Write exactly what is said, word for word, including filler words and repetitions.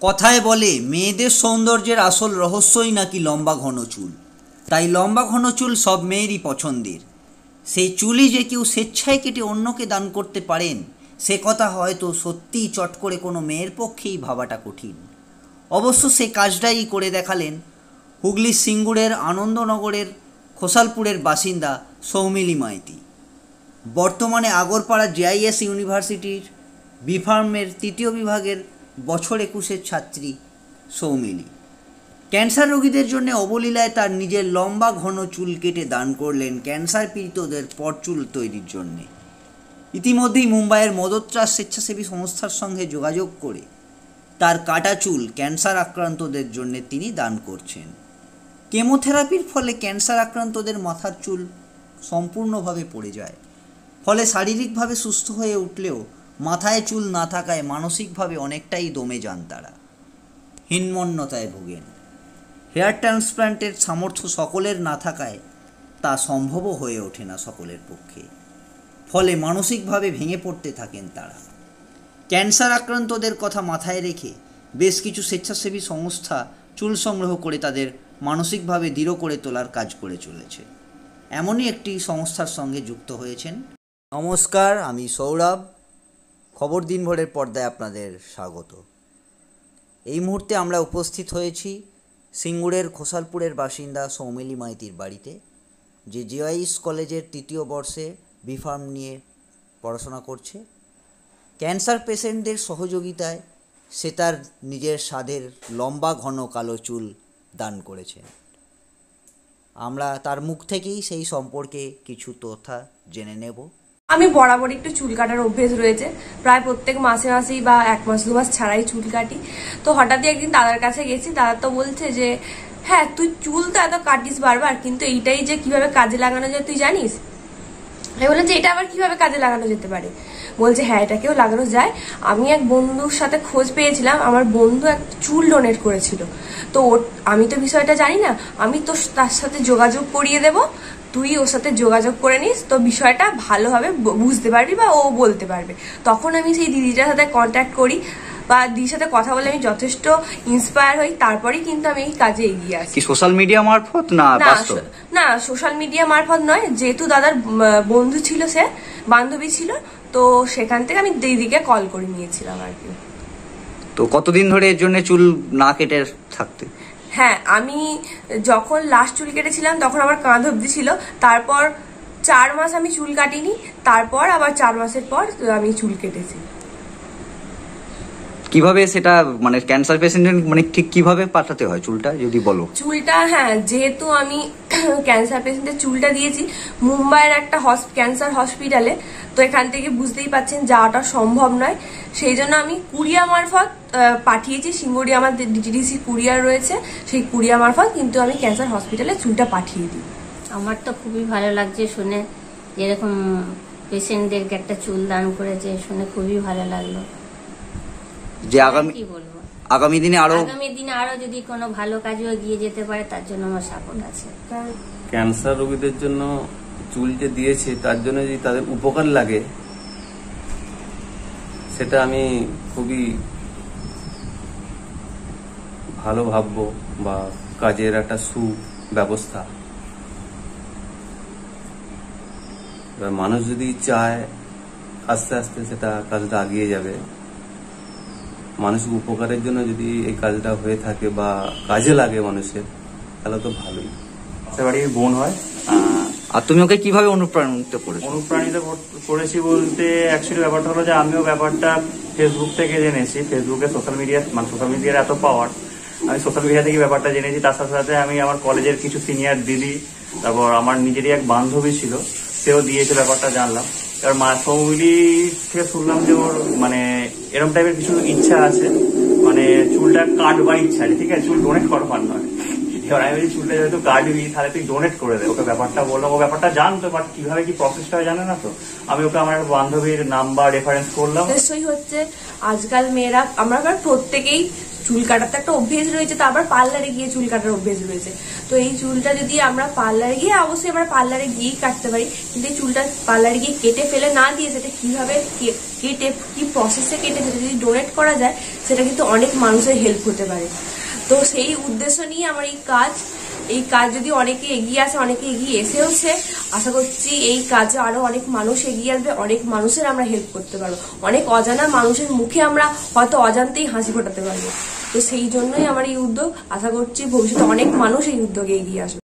কথায় বলে মেয়েদের সৌন্দর্যের আসল রহস্যই নাকি লম্বা ঘন চুল। তাই লম্বা ঘন চুল সব মেয়েরই পছন্দের। সেই চুলই যে কেউ স্বেচ্ছায় কেটে অন্যকে দান করতে পারেন সে কথা হয়তো সত্যিই চট করে কোনো মেয়ের পক্ষেই ভাবাটা কঠিন। অবশ্য সে কাজটাই করে দেখালেন হুগলির সিঙ্গুরের আনন্দনগরের খোসালপুরের বাসিন্দা সৌমিলি মাইতি। বর্তমানে আগরপাড়া জেআইএস ইউনিভার্সিটির বিফার্মের তৃতীয় বিভাগের বছর একুশের ছাত্রী সৌমিলি ক্যান্সার রোগীদের জন্য অবলীলায় তার নিজের লম্বা ঘন চুল কেটে দান করলেন ক্যান্সার পীড়িতদের পরচুল তৈরির জন্যে। ইতিমধ্যেই মুম্বাইয়ের মদতরাজ স্বেচ্ছাসেবী সংস্থার সঙ্গে যোগাযোগ করে তার কাটা চুল ক্যান্সার আক্রান্তদের জন্য তিনি দান করছেন। কেমোথেরাপির ফলে ক্যান্সার আক্রান্তদের মাথার চুল সম্পূর্ণভাবে পড়ে যায়, ফলে শারীরিকভাবে সুস্থ হয়ে উঠলেও মাথায় চুল না থাকায় মানসিকভাবে অনেকটাই দমে যান তারা, হীনমন্যতায় ভোগেন। হেয়ার ট্রান্সপ্লান্টের সামর্থ্য সকলের না থাকায় তা সম্ভবও হয়ে ওঠে না সকলের পক্ষে, ফলে মানসিকভাবে ভেঙে পড়তে থাকেন তারা। ক্যান্সার আক্রান্তদের কথা মাথায় রেখে বেশ কিছু স্বেচ্ছাসেবী সংস্থা চুল সংগ্রহ করে তাদের মানসিকভাবে দৃঢ় করে তোলার কাজ করে চলেছে। এমনই একটি সংস্থার সঙ্গে যুক্ত হয়েছেন। নমস্কার, আমি সৌরভ। খবর দিনভরের পর্দায় আপনাদের স্বাগত। এই মুহূর্তে আমরা উপস্থিত হয়েছি সিঙ্গুরের খোসালপুরের বাসিন্দা সৌমিলি মাইতির বাড়িতে, যে জেআইএস কলেজের তৃতীয় বর্ষে বিফার্ম নিয়ে পড়াশোনা করছে। ক্যান্সার পেশেন্টদের সহযোগিতায় সে তার নিজের স্বাদের লম্বা ঘন কালো চুল দান করেছেন। আমরা তার মুখ থেকেই সেই সম্পর্কে কিছু তথ্য জেনে নেব। আমি বরাবর একটু চুল কাটার অভ্যেস রয়েছে, প্রায় প্রত্যেক মাসে মাসেই বা এক মাস দু মাস ছাড়াই চুল কাটি। তো হঠাৎই একদিন দাদার কাছে গেছি, দাদা তো বলছে যে হ্যাঁ তুই চুল তো এত কাটিস বারবার, কিন্তু এইটাই যে কিভাবে কাজে লাগানো যায় তুই জানিস? আমি বললাম যে এটা আবার কিভাবে কাজে লাগানো যেতে পারে? বলছে হ্যাঁ এটাকেও লাগানো যায়। আমি এক বন্ধুর সাথে খোঁজ পেয়েছিলাম, আমার বন্ধু এক চুল ডোনেট করেছিল। তো আমি তো বিষয়টা জানি না, আমি তো তার সাথে যোগাযোগ করিয়ে দেব, তুই ওর সাথে যোগাযোগ করে নিস, তো বিষয়টা ভালোভাবে বুঝতে পারবি বা ও বলতে পারবে। তখন আমি সেই দিদিটার সাথে কন্ট্যাক্ট করি বা দিদির সাথে কথা বলে আমি যথেষ্ট ইন্সপায়ার হই, তারপরেই কিন্তু আমি এই কাজে এগিয়ে আসি। সোশ্যাল মিডিয়া মারফত না? না, সোশ্যাল মিডিয়া মারফত নয়, যেহেতু দাদার বন্ধু ছিল, সে বান্ধবী ছিল, তো সেখান থেকে আমি দিদিকে কল করে নিয়েছিলাম আর কি। তো কতদিন ধরে এর জন্য চুল না কেটে থাকতে? হ্যাঁ, আমি যখন লাস্ট চুল কেটেছিলাম তখন আমার কাঁধ অবধি ছিল, তারপর চার মাস আমি চুল কাটিনি, তারপর আবার চার মাসের পর আমি চুল কেটেছি। কিভাবে সেটা মানে ক্যান্সার পেশেন্ট মানে ঠিক কিভাবে পাঠাতে হয় চুলটা যদি বলো? চুলটা হ্যাঁ, যেহেতু আমি ক্যান্সার পেশেন্টের চুলটা দিয়েছি মুম্বাইয়ের একটা ক্যান্সার হসপিটালে, তো এখান থেকে বুঝতেই পাচ্ছেন যাওয়াটা সম্ভব নয়, সেই জন্য আমি কুরিয়া মারফত পাঠিয়েছি। সিঙ্গুরে আমার ডিটিডিসি কুরিয়ার রয়েছে, সেই কুরিয়া মারফত কিন্তু আমি ক্যান্সার হসপিটালে চুলটা পাঠিয়ে দিই। আমার তো খুবই ভালো লাগছে শুনে, যেরকম পেশেন্টদেরকে একটা চুল দান করেছে শুনে খুবই ভালো লাগলো। যে আগামী কি বলবো আগামী দিনে আরো আগামী দিনে আরো যদি কোনো ভালো কাজে এগিয়ে যেতে পারে তার জন্য আমার সাপোর্ট আছে। ক্যান্সার রোগীদের জন্য চুল যে দিয়েছে তার জন্য যদি তাদের উপকার লাগে সেটা আমি খুবই ভালো ভাববো, বা কাজের একটা সুব্যবস্থা। এবার মানুষ যদি চায় আস্তে আস্তে সেটা কাজটা এগিয়ে যাবে। মানুষের উপকারের জন্য যদি এই কাজটা হয়ে থাকে বা কাজে লাগে মানুষের, তাহলে তো ভালোই। সে বাড়ির বোন হয়। আর তুমি ওকে কিভাবে অনুপ্রাণিত করেছো? অনুপ্রাণিত করেছি বলতে অ্যাকচুয়ালি ব্যাপারটা হলো যে আমিও ব্যাপারটা ফেসবুক থেকে জেনেছি। ফেসবুকে সোশ্যাল মিডিয়া মানে সোশ্যাল মিডিয়ার এত পাওয়ার, আমি সোশ্যাল মিডিয়া থেকে ব্যাপারটা জেনেছি। তার সাথে সাথে আমি আমার কলেজের কিছু সিনিয়র দিদি, তারপর আমার নিজেরই এক বান্ধবী ছিল, সেও দিয়েছে, ব্যাপারটা জানলাম। এবার মা সৌমিলি থেকে শুনলাম যে ওর মানে এরকম টাইপের কিছু ইচ্ছা আছে, মানে চুলটা কাটবার ইচ্ছা আছে, ঠিক আছে, চুল ডোনেট করবার নয়। এবার আমি বলছি চুলটা যেহেতু কাটবি তাহলে তুই ডোনেট করে দে। ওকে ব্যাপারটা বললাম, ও ব্যাপারটা জানতো, বাট কিভাবে কি প্রসেসটা জানে না, তো আমি ওকে আমার বান্ধবীর নাম্বার রেফারেন্স করলাম। নিশ্চয়ই হচ্ছে আজকাল মেয়েরা আমরা প্রত্যেকেই চুল কাটার তো একটা অভ্যেস রয়েছে, তো আবার পার্লারে গিয়ে চুল কাটার অভ্যেস রয়েছে। তো এই চুলটা যদি আমরা পার্লারে গিয়ে, অবশ্যই আমরা পার্লারে গিয়েই কাটতে পারি, কিন্তু এই চুলটা পার্লারে গিয়ে কেটে ফেলে না দিয়ে সেটা কিভাবে কেটে কি প্রসেসে কেটে সেটা যদি ডোনেট করা যায়, সেটা কিন্তু অনেক মানুষের হেল্প হতে পারে। তো সেই উদ্দেশ্য নিয়ে আমার এই কাজ এই কাজ যদি অনেকে এগিয়ে আসে, অনেকে এগিয়ে এসেওছে, আশা করছি এই কাজে আরো অনেক মানুষ এগিয়ে আসবে, অনেক মানুষের আমরা হেল্প করতে পারবো, অনেক অজানা মানুষের মুখে আমরা হয়তো অজান্তেই হাসি ফোটাতে পারবো। তো সেই জন্যই আমার এই উদ্যোগ, আশা করছি ভবিষ্যতে অনেক মানুষ এই উদ্যোগে এগিয়ে আসবে।